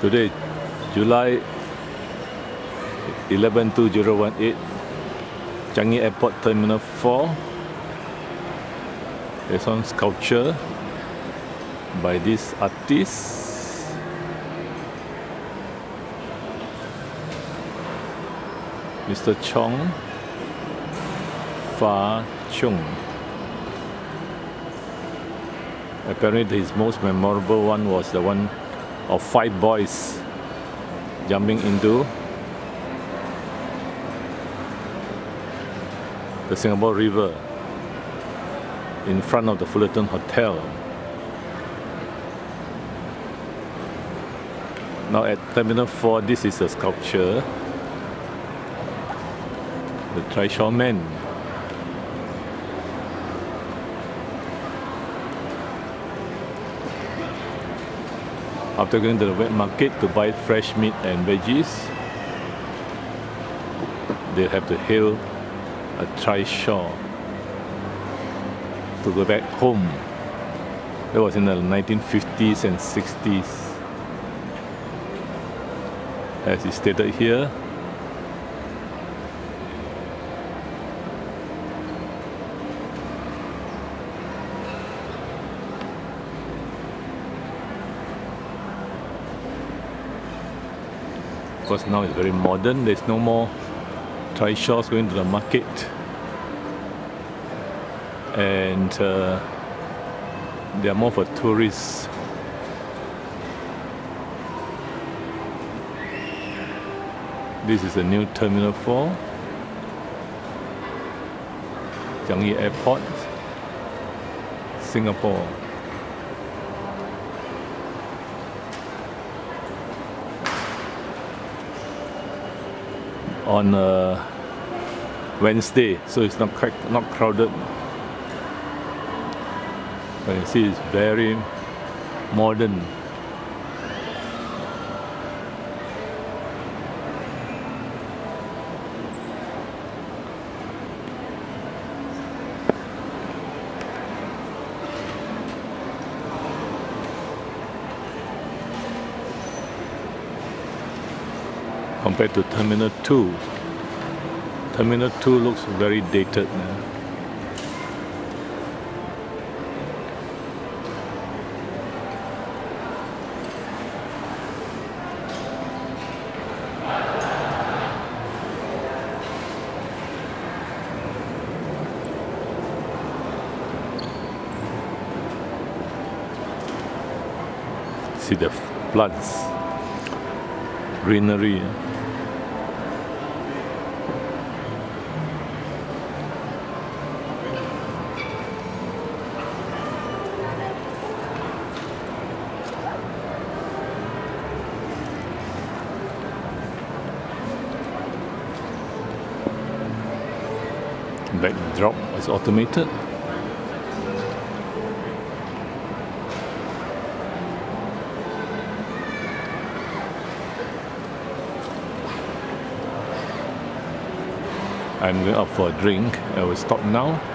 Today, July 11, 2018, Changi Airport Terminal 4. There's one sculpture by this artist. Mr. Chong Fa Chung. Apparently his most memorable one was the one of 5 boys jumping into the Singapore River in front of the Fullerton Hotel. Now at Terminal 4, this is a sculpture, the Trishaw Man. After going to the wet market to buy fresh meat and veggies, they have to hail a trishaw to go back home. That was in the 1950s and 60s. As is stated here, because now it's very modern, there's no more trishaws going to the market, and they are more for tourists. This is the new Terminal 4, Changi Airport, Singapore. On Wednesday, so it's not crowded. But you see, it's very modern. Compared to Terminal 2. Terminal 2 looks very dated now. See the plants, greenery. Backdrop is automated. I'm going up for a drink. I will stop now.